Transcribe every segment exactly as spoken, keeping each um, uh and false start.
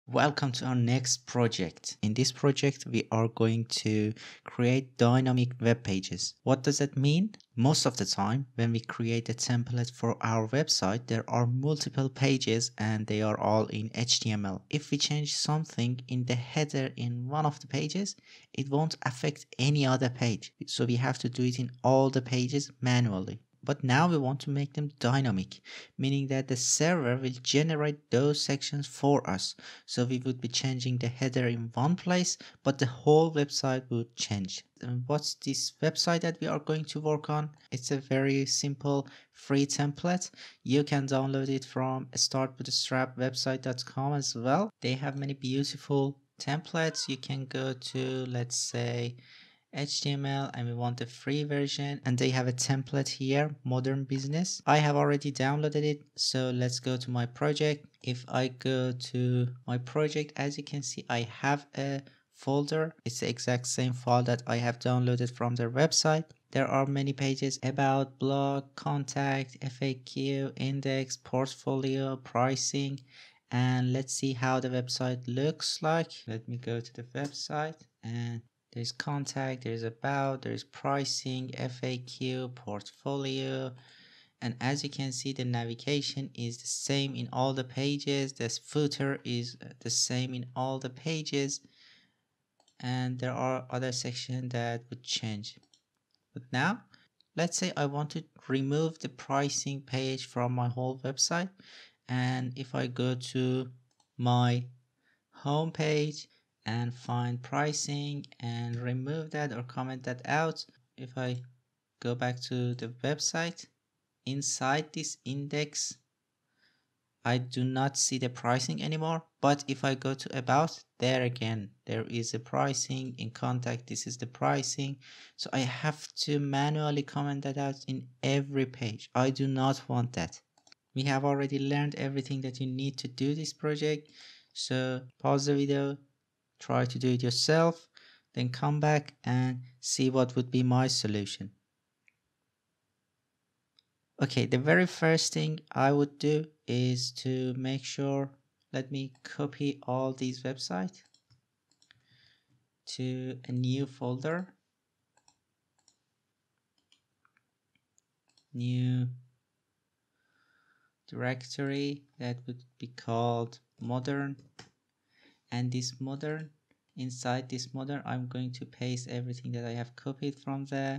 Welcome to our next project. In this project, we are going to create dynamic web pages. What does that mean? Most of the time, when we create a template for our website, there are multiple pages and they are all in H T M L. If we change something in the header in one of the pages, it won't affect any other page. So we have to do it in all the pages manually. But now we want to make them dynamic, meaning that the server will generate those sections for us. So we would be changing the header in one place, but the whole website would change. And what's this website that we are going to work on? It's a very simple free template. You can download it from start bootstrap website dot com as well. They have many beautiful templates. You can go to, let's say, H T M L, and we want the free version, and they have a template here, modern business. I have already downloaded it, so let's go to my project. If I go to my project, as you can see, I have a folder. It's the exact same file that I have downloaded from their website. There are many pages: about, blog, contact, F A Q, index, portfolio, pricing, and let's see how the website looks like. Let me go to the website, and there's contact, there's about, there's pricing, F A Q, portfolio, and as you can see, the navigation is the same in all the pages. This footer is the same in all the pages, and there are other sections that would change. But now, let's say I want to remove the pricing page from my whole website, and if I go to my home page and find pricing and remove that or comment that out. If I go back to the website, inside this index, I do not see the pricing anymore. But if I go to about, there again, there is a pricing. In contact, this is the pricing. So I have to manually comment that out in every page. I do not want that. We have already learned everything that you need to do this project. So pause the video, try to do it yourself, then come back and see what would be my solution. Okay, the very first thing I would do is to make sure, let me copy all these websites to a new folder, new directory that would be called modern, and this modern, inside this modern, I'm going to paste everything that I have copied from there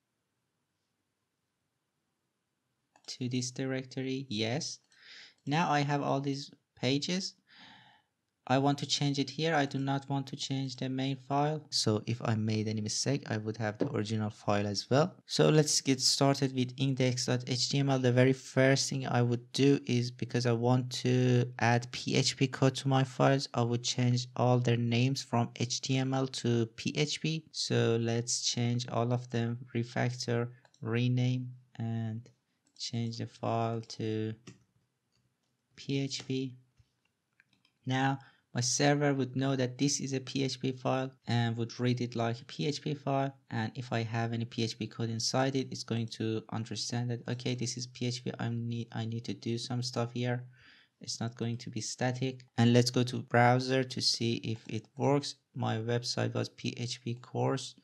to this directory. Yes, now I have all these pages. I want to change it here. I do not want to change the main file. So if I made any mistake, I would have the original file as well. So let's get started with index dot H T M L. The very first thing I would do is, because I want to add P H P code to my files, I would change all their names from H T M L to P H P. So let's change all of them, refactor, rename, and change the file to P H P. Now my server would know that this is a P H P file and would read it like a P H P file, and if I have any P H P code inside it, it's going to understand that, okay, this is P H P, I need I need to do some stuff here. It's not going to be static. And let's go to browser to see if it works. My website was P H P course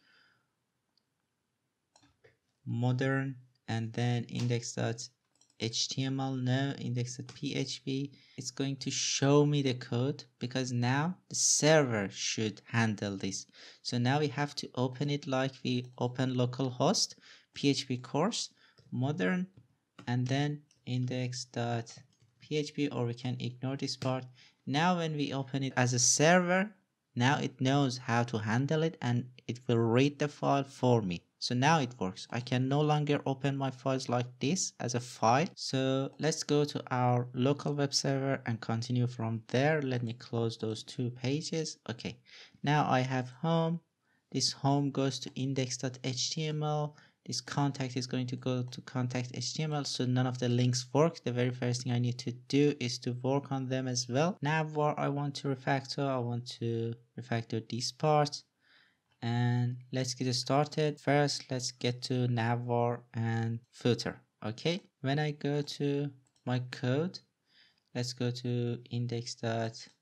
modern, and then index dot H T M L, no, index dot P H P. It's going to show me the code because now the server should handle this. So now we have to open it like we open localhost, P H P course modern, and then index dot P H P, or we can ignore this part. Now when we open it as a server, now it knows how to handle it and it will read the file for me. So now it works. I can no longer open my files like this as a file. So let's go to our local web server and continue from there. Let me close those two pages. Okay, now I have home. This home goes to index dot H T M L. This contact is going to go to contact H T M L. So none of the links work. The very first thing I need to do is to work on them as well. Now what I want to refactor, I want to refactor this part. And let's get started. First, let's get to navbar and footer. Okay, when I go to my code, let's go to index dot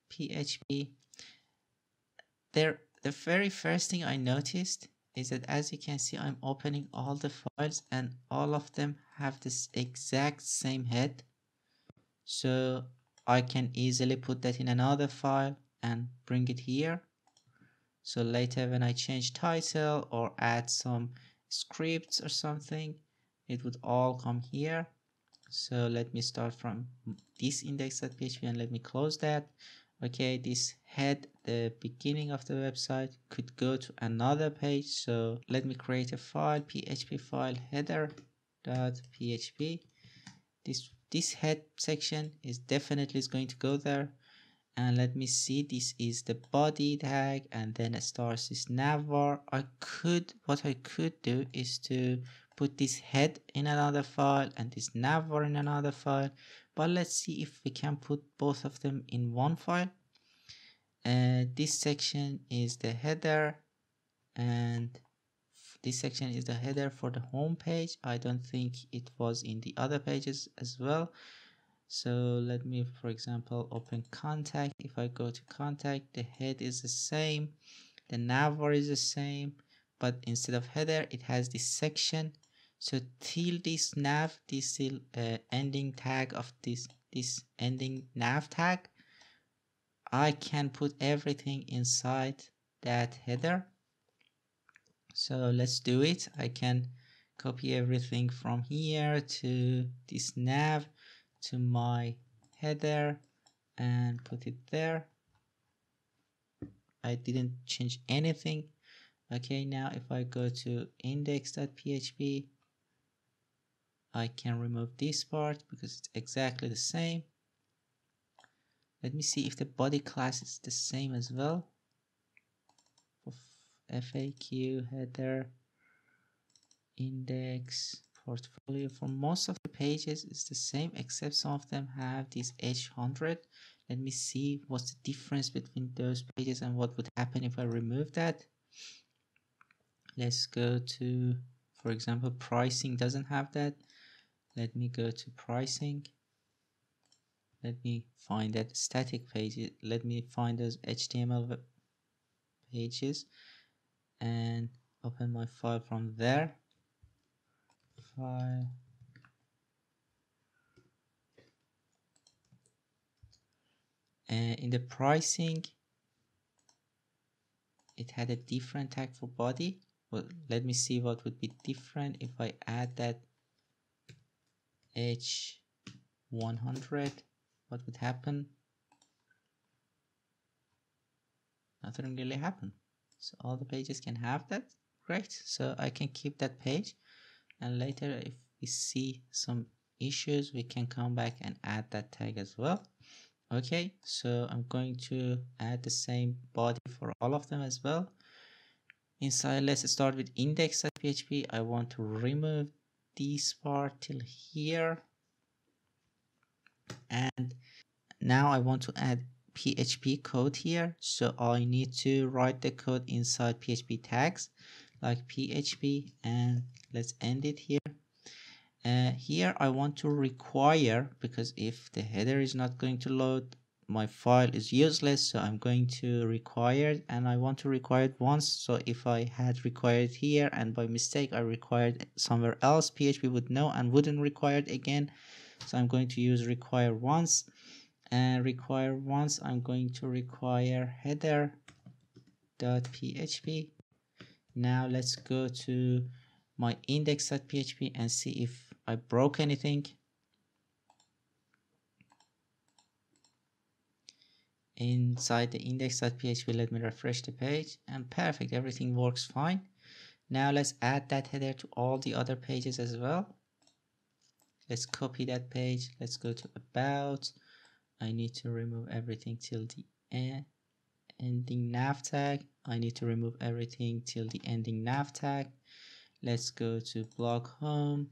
P H P. There, the very first thing I noticed is that, as you can see, I'm opening all the files and all of them have this exact same head. So I can easily put that in another file and bring it here. So later when I change title or add some scripts or something, it would all come here. So let me start from this index.php and let me close that. Okay, this head, the beginning of the website, could go to another page. So let me create a file, P H P file header.php. This this head section is definitely is going to go there. And let me see, this is the body tag, and then it starts this navbar. I could, what I could do is to put this head in another file and this navbar in another file, but let's see if we can put both of them in one file. And uh, this section is the header, and this section is the header for the home page. I don't think it was in the other pages as well. So let me, for example, open contact. If I go to contact, the head is the same, the navbar is the same, but instead of header, it has this section. So till this nav, this till uh, ending tag of this this ending nav tag, I can put everything inside that header. So let's do it. I can copy everything from here to this nav to my header and put it there. I didn't change anything. Okay, now if I go to index.php, I can remove this part because it's exactly the same. Let me see if the body class is the same as well. F A Q, header, index, portfolio. For most of the pages it's the same, except some of them have this H one hundred. Let me see what's the difference between those pages and what would happen if I remove that. Let's go to, for example, pricing doesn't have that. Let me go to pricing. Let me find that static page. Let me find those H T M L pages and open my file from there. File. And in the pricing, it had a different tag for body. Well, let me see what would be different if I add that H one hundred. What would happen? Nothing really happened. So all the pages can have that. Great. So I can keep that page, and later if we see some issues, we can come back and add that tag as well. Okay, so I'm going to add the same body for all of them as well. Inside, let's start with index.php. I want to remove this part till here, and now I want to add P H P code here. So I need to write the code inside P H P tags like P H P, and let's end it here. Uh, here I want to require, because if the header is not going to load, my file is useless. So I'm going to require it, and I want to require it once. So if I had required here and by mistake I required somewhere else, P H P would know and wouldn't require it again. So I'm going to use require once, and require once I'm going to require header.php. Now let's go to my index.php and see if I broke anything. Inside the index.php, let me refresh the page, and perfect, everything works fine. Now let's add that header to all the other pages as well. Let's copy that page. Let's go to about. I need to remove everything till the end. Ending nav tag. I need to remove everything till the ending nav tag. Let's go to blog home.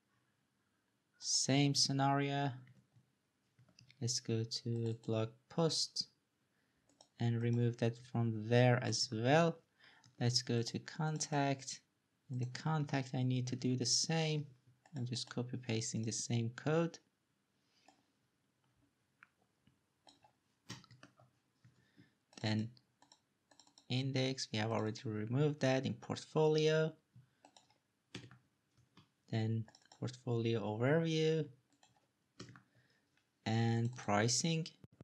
Same scenario. Let's go to blog post and remove that from there as well. Let's go to contact. In the contact, I need to do the same. I'm just copy pasting the same code. then index, we have already removed that. In portfolio, then portfolio overview and pricing.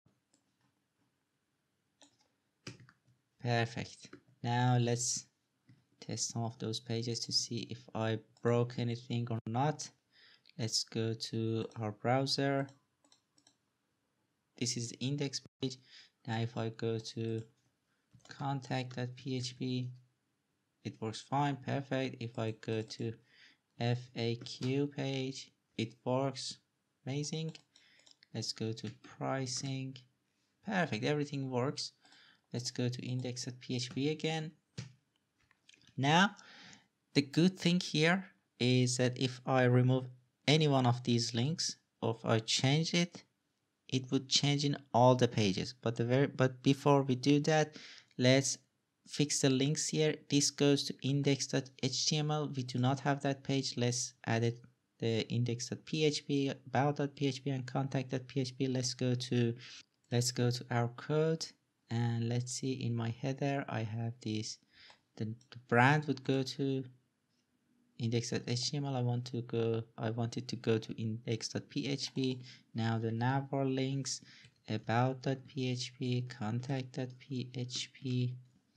Perfect. Now let's test some of those pages to see if I broke anything or not. Let's go to our browser. This is the index page. Now if I go to contact.php, it works fine, perfect. If I go to F A Q page, it works amazing. Let's go to pricing, perfect, everything works. Let's go to index.php again. Now the good thing here is that if I remove any one of these links, or if I change it, it would change in all the pages. But the very but before we do that, let's fix the links here. This goes to index.html. We do not have that page. Let's add it, the index.php, about.php, and contact.php. Let's go to let's go to our code, and let's see, in my header I have this. The, the brand would go to index.html. I want to go I want it to go to index.php. Now the navbar links, about.php, contact.php,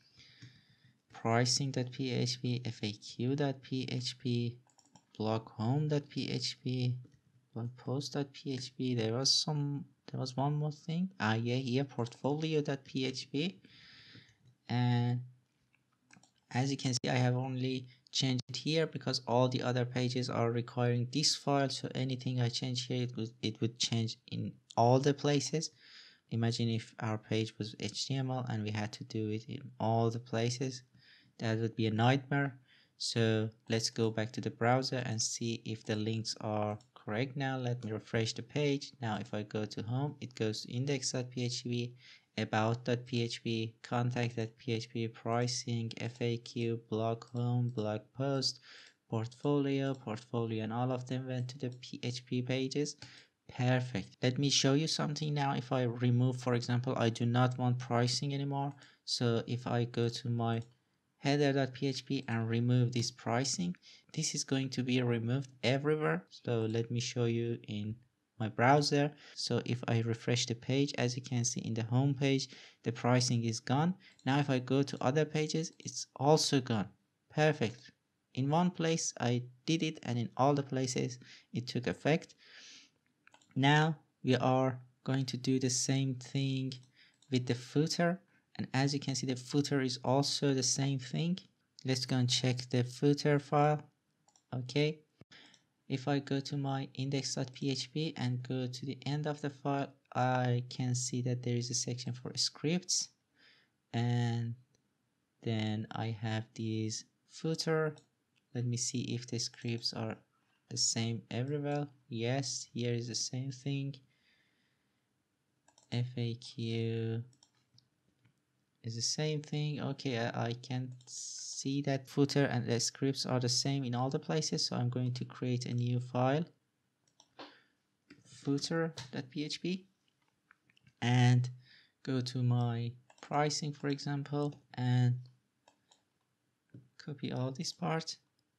pricing.php, faq.php, blog home.php, blog post.php. There was some there was one more thing. Ah yeah, here, portfolio.php. And as you can see, I have only changed it here because all the other pages are requiring this file. So anything I change here, it would it would change in all the places. Imagine if our page was H T M L and we had to do it in all the places. That would be a nightmare. So let's go back to the browser and see if the links are correct. Now let me refresh the page. Now if I go to home, it goes to index.php, about.php, contact.php, pricing, F A Q, blog home, blog post, portfolio, portfolio, and all of them went to the P H P pages. Perfect. Let me show you something now. If I remove, for example, I do not want pricing anymore. So if I go to my header.php and remove this pricing, this is going to be removed everywhere. So let me show you in my browser. So if I refresh the page, as you can see in the home page, the pricing is gone. Now if I go to other pages, it's also gone. Perfect. In one place I did it, and in all the places it took effect. Now we are going to do the same thing with the footer. And as you can see, the footer is also the same thing. Let's go and check the footer file. Okay. If I go to my index.php and go to the end of the file, I can see that there is a section for scripts. And then I have this footer. Let me see if the scripts are the same everywhere. Yes, here is the same thing. F A Q is the same thing. Okay, I, I can see that footer and the scripts are the same in all the places. So I'm going to create a new file, footer.php, and go to my pricing, for example, and copy all this part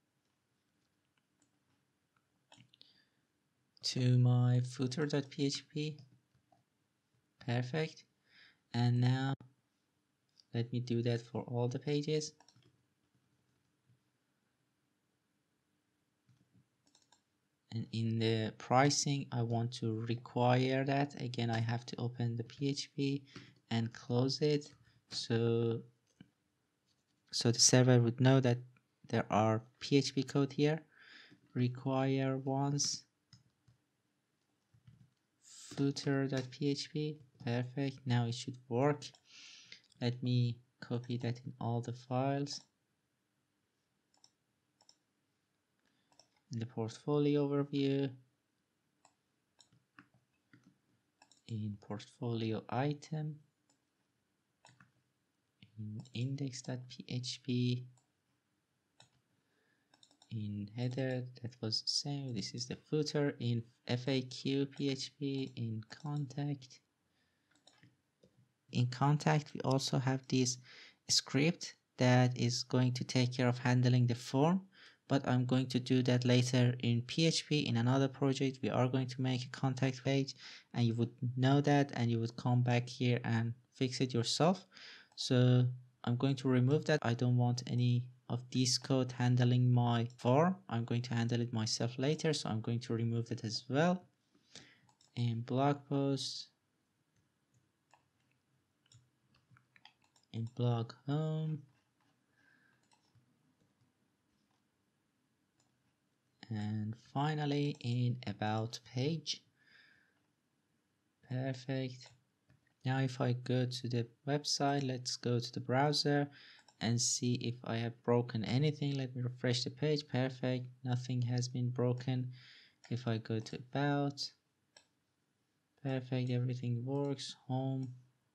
to my footer.php. Perfect. And now let me do that for all the pages. And in the pricing, I want to require that. Again, I have to open the P H P and close it. So, so the server would know that there are P H P code here. Require once footer.php. Perfect. Now it should work. Let me copy that in all the files. In the portfolio overview, in portfolio item, in index.php, in header, that was the same. This is the footer. In F A Q P H P, in contact, In contact, we also have this script that is going to take care of handling the form, but I'm going to do that later in P H P. In another project, we are going to make a contact page, and you would know that, and you would come back here and fix it yourself. So I'm going to remove that. I don't want any of this code handling my form. I'm going to handle it myself later, so I'm going to remove it as well. In blog post, in blog home, and finally in about page. Perfect. Now if I go to the website, let's go to the browser and see if I have broken anything. Let me refresh the page. Perfect, nothing has been broken. If I go to about, perfect, everything works. Home,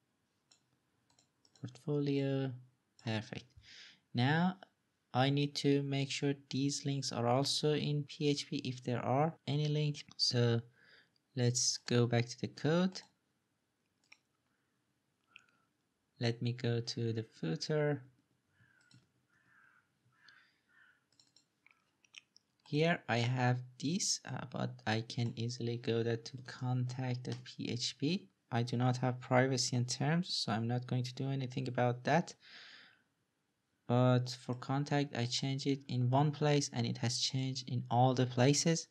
portfolio, perfect. Now I need to make sure these links are also in P H P if there are any links. So let's go back to the code. Let me go to the footer. Here I have this, uh, but I can easily go that to contact.php. I do not have privacy and terms, so I'm not going to do anything about that. But for contact, I change it in one place and it has changed in all the places.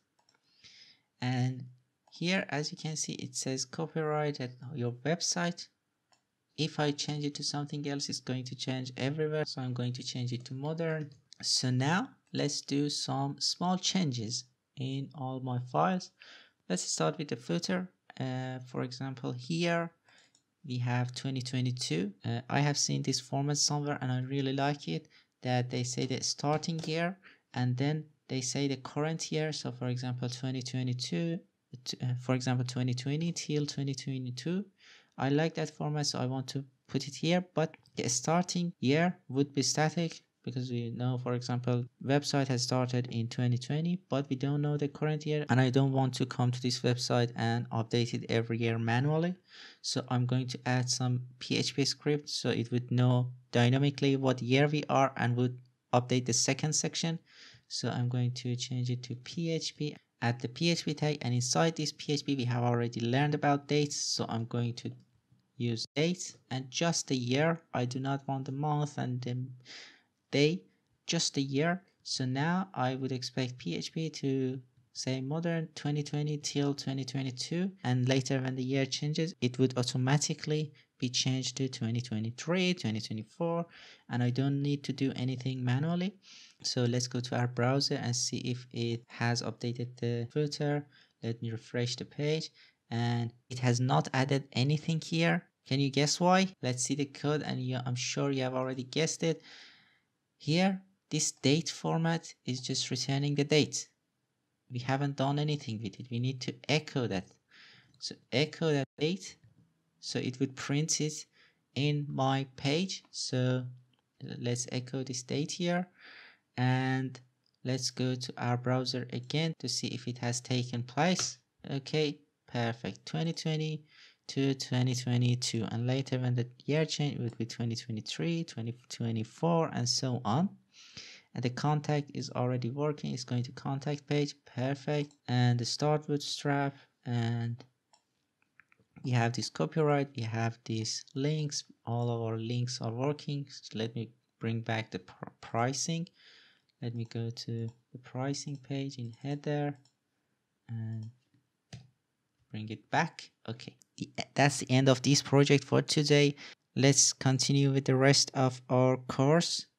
And here, as you can see, it says copyright at your website. If I change it to something else, it's going to change everywhere. So I'm going to change it to modern. So now let's do some small changes in all my files. Let's start with the footer. Uh, for example, here we have twenty twenty-two. Uh, I have seen this format somewhere and I really like it, that they say the starting year and then they say the current year. So for example, twenty twenty-two, uh, for example, twenty twenty till twenty twenty-two. I like that format, so I want to put it here, but the starting year would be static because we know, for example, website has started in twenty twenty, but we don't know the current year and I don't want to come to this website and update it every year manually. So I'm going to add some P H P script so it would know dynamically what year we are and would update the second section. So I'm going to change it to P H P, add the P H P tag, and inside this P H P we have already learned about dates. So I'm going to use date and just the year. I do not want the month and the day, just the year. So now I would expect P H P to say modern twenty twenty till twenty twenty-two, and later when the year changes it would automatically be changed to twenty twenty-three, twenty twenty-four, and I don't need to do anything manually. So let's go to our browser and see if it has updated the footer. Let me refresh the page and it has not added anything here. Can you guess why? Let's see the code and you, I'm sure you have already guessed it. Here, this date format is just returning the date. We haven't done anything with it. We need to echo that. So echo that date. So it would print it in my page. So let's echo this date here. And let's go to our browser again to see if it has taken place. Okay, perfect. twenty twenty to twenty twenty-two, and later when the year change it would be twenty twenty-three, twenty twenty-four, and so on. And the contact is already working. It's going to contact page. Perfect. And the start bootstrap, and we have this copyright, we have these links, all of our links are working. So let me bring back the pr pricing. Let me go to the pricing page in header and bring it back. Okay, that's the end of this project for today. Let's continue with the rest of our course.